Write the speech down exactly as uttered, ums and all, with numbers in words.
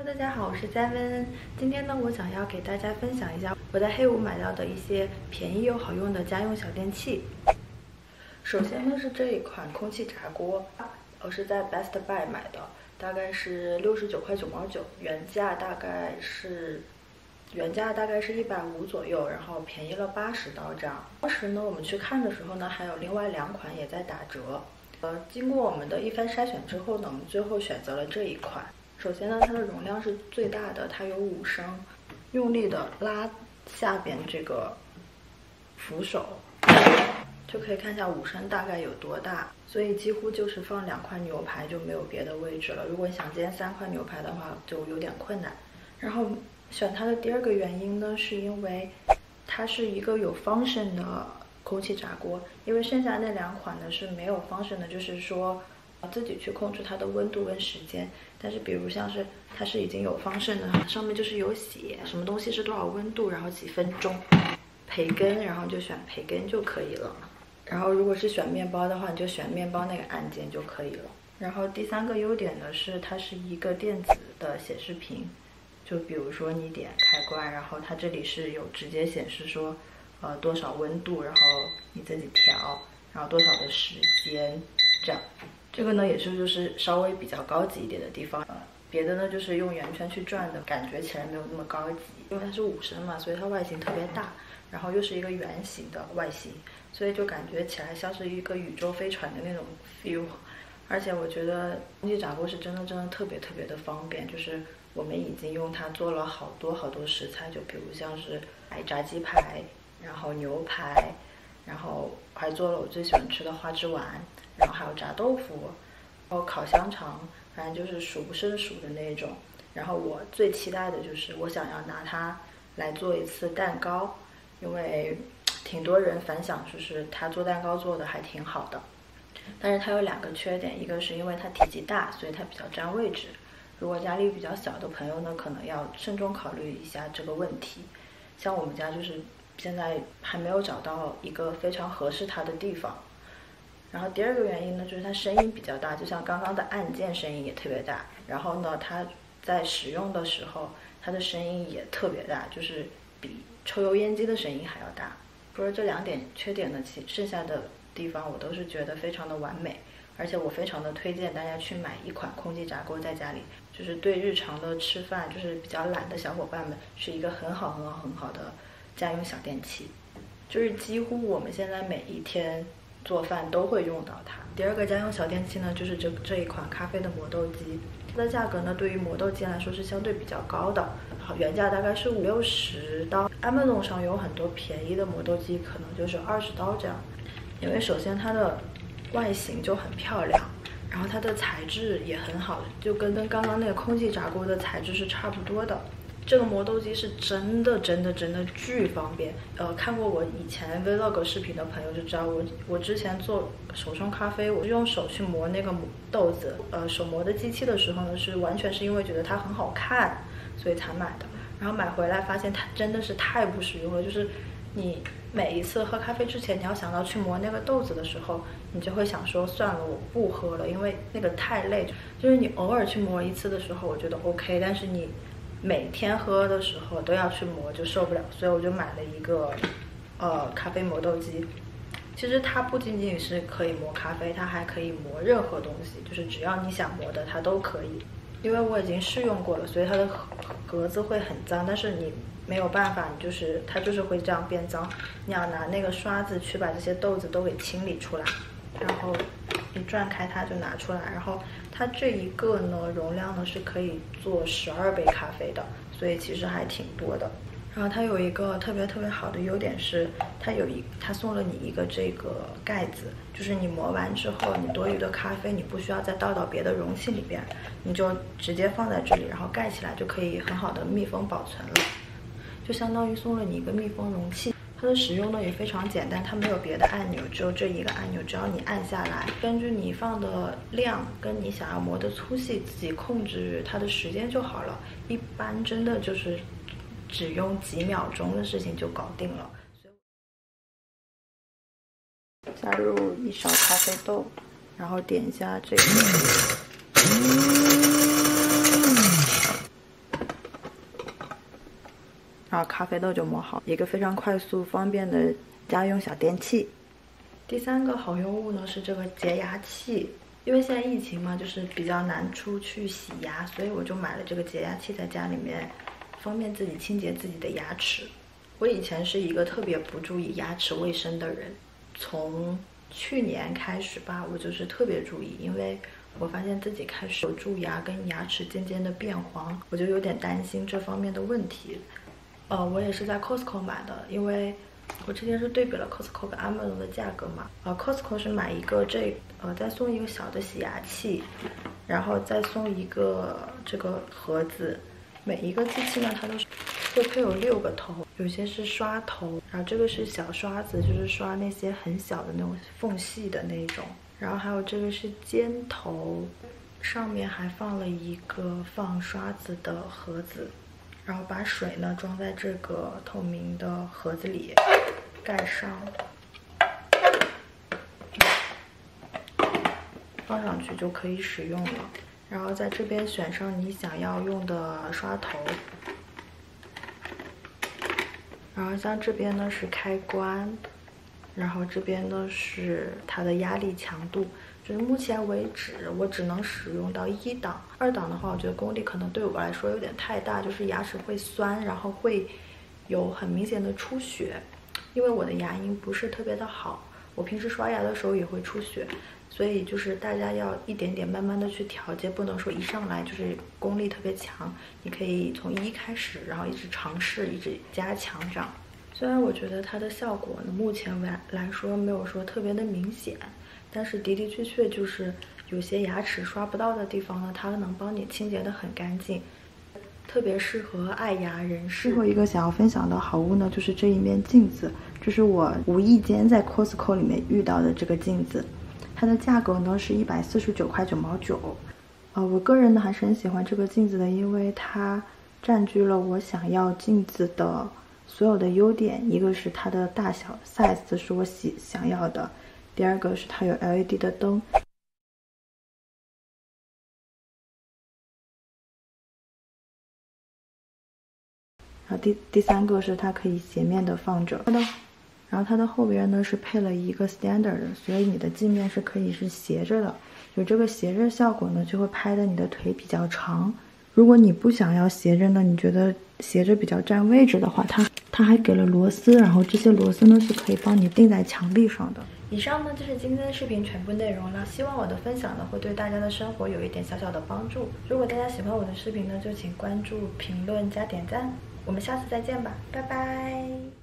Hello， 大家好，我是嘉温。今天呢，我想要给大家分享一下我在黑五买到的一些便宜又好用的家用小电器。首先呢是这一款空气炸锅，我是在 Best Buy 买的，大概是六十九块九毛九，原价大概是原价大概是一百五左右，然后便宜了八十刀这样。当时呢，我们去看的时候呢，还有另外两款也在打折。呃，经过我们的一番筛选之后呢，我们最后选择了这一款。首先呢，它的容量是最大的，它有五升，用力的拉下边这个扶手，就可以看一下五升大概有多大，所以几乎就是放两块牛排就没有别的位置了。如果你想煎三块牛排的话，就有点困难。然后选它的第二个原因呢，是因为它是一个有 function 的空气炸锅，因为剩下那两款呢是没有 function 的，就是说自己去控制它的温度跟时间。但是比如像是它是已经有方式的，上面就是有写什么东西是多少温度，然后几分钟，培根，然后就选培根就可以了。然后如果是选面包的话，你就选面包那个按键就可以了。然后第三个优点呢是它是一个电子的显示屏，就比如说你点开关，然后它这里是有直接显示说呃多少温度，然后你自己调，然后多少的时间这样。这个呢也是就是稍微比较高级一点的地方，呃，别的呢就是用圆圈去转的，感觉起来没有那么高级，因为它是五升嘛，所以它外形特别大，然后又是一个圆形的外形，所以就感觉起来像是一个宇宙飞船的那种 feel。而且我觉得空气炸锅是真的真的特别特别的方便，就是我们已经用它做了好多好多食材，就比如像是炸鸡排，然后牛排，然后还做了我最喜欢吃的花枝丸。然后还有炸豆腐，然后烤香肠，反正就是数不胜数的那种。然后我最期待的就是我想要拿它来做一次蛋糕，因为挺多人反响就是它做蛋糕做的还挺好的。但是它有两个缺点，一个是因为它体积大，所以它比较占位置。如果家里比较小的朋友呢，可能要慎重考虑一下这个问题。像我们家就是现在还没有找到一个非常合适它的地方。然后第二个原因呢，就是它声音比较大，就像刚刚的按键声音也特别大。然后呢，它在使用的时候，它的声音也特别大，就是比抽油烟机的声音还要大。除了这两点缺点呢，其剩下的地方我都是觉得非常的完美。而且我非常的推荐大家去买一款空气炸锅，在家里就是对日常的吃饭就是比较懒的小伙伴们是一个很好很好很好的家用小电器，就是几乎我们现在每一天做饭都会用到它。第二个家用小电器呢，就是这这一款咖啡的磨豆机。它的价格呢，对于磨豆机来说是相对比较高的，好，原价大概是五六十刀。Amazon 上有很多便宜的磨豆机，可能就是二十刀这样。因为首先它的外形就很漂亮，然后它的材质也很好，就跟跟刚刚那个空气炸锅的材质是差不多的。这个磨豆机是真的真的真的巨方便。呃，看过我以前 vlog 视频的朋友就知道，我我之前做手冲咖啡，我是用手去磨那个豆子。呃，手磨的机器的时候呢，是完全是因为觉得它很好看，所以才买的。然后买回来发现它真的是太不实用了，就是你每一次喝咖啡之前，你要想到去磨那个豆子的时候，你就会想说算了，我不喝了，因为那个太累。就是你偶尔去磨一次的时候，我觉得 OK， 但是你每天喝的时候都要去磨就受不了，所以我就买了一个呃咖啡磨豆机。其实它不仅仅是可以磨咖啡，它还可以磨任何东西，就是只要你想磨的它都可以。因为我已经试用过了，所以它的格子会很脏，但是你没有办法，你就是它就是会这样变脏。你要拿那个刷子去把这些豆子都给清理出来，然后一转开它就拿出来。然后它这一个呢容量呢是可以做十二杯咖啡的，所以其实还挺多的。然后它有一个特别特别好的优点是，它有一它送了你一个这个盖子，就是你磨完之后，你多余的咖啡你不需要再倒到别的容器里边，你就直接放在这里，然后盖起来就可以很好的密封保存了，就相当于送了你一个密封容器。它的使用呢也非常简单，它没有别的按钮，只有这一个按钮，只要你按下来，根据你放的量跟你想要磨的粗细，自己控制它的时间就好了。一般真的就是只用几秒钟的事情就搞定了。加入一勺咖啡豆，然后点一下这个， 然后咖啡豆就磨好，一个非常快速方便的家用小电器。第三个好用物呢是这个洁牙器，因为现在疫情嘛，就是比较难出去洗牙，所以我就买了这个洁牙器，在家里面方便自己清洁自己的牙齿。我以前是一个特别不注意牙齿卫生的人，从去年开始吧，我就是特别注意，因为我发现自己开始有蛀牙跟牙齿渐渐的变黄，我就有点担心这方面的问题。呃，我也是在 Costco 买的，因为我之前是对比了 Costco 跟 Amazon 的价格嘛。呃 ，Costco 是买一个这呃，再送一个小的洗牙器，然后再送一个这个盒子。每一个机器呢，它都是会配有六个头，有些是刷头，然后这个是小刷子，就是刷那些很小的那种缝隙的那种，然后还有这个是尖头，上面还放了一个放刷子的盒子，然后把水呢装在这个透明的盒子里，盖上，放上去就可以使用了。然后在这边选上你想要用的刷头，然后像这边呢是开关，然后这边呢是它的压力强度，就是目前为止我只能使用到一档，二档的话我觉得功力可能对我来说有点太大，就是牙齿会酸，然后会有很明显的出血，因为我的牙龈不是特别的好，我平时刷牙的时候也会出血。所以就是大家要一点点慢慢的去调节，不能说一上来就是功力特别强。你可以从一开始，然后一直尝试，一直加强这样。虽然我觉得它的效果呢，目前来来说没有说特别的明显，但是的的确确就是有些牙齿刷不到的地方呢，它能帮你清洁得很干净，特别适合爱牙人士。最后一个想要分享的好物呢，就是这一面镜子，这是我无意间在 Costco 里面遇到的这个镜子。它的价格呢是一百四十九块九毛九，呃，我个人呢还是很喜欢这个镜子的，因为它占据了我想要镜子的所有的优点。一个是它的大小 size 是我喜想要的，第二个是它有 L E D 的灯，然后第第三个是它可以斜面的放着。然后它的后边呢是配了一个 standard， 所以你的镜面是可以是斜着的，有这个斜着效果呢，就会拍的你的腿比较长。如果你不想要斜着呢，你觉得斜着比较占位置的话，它它还给了螺丝，然后这些螺丝呢是可以帮你钉在墙壁上的。以上呢就是今天的视频全部内容了，希望我的分享呢会对大家的生活有一点小小的帮助。如果大家喜欢我的视频呢，就请关注、评论加点赞。我们下次再见吧，拜拜。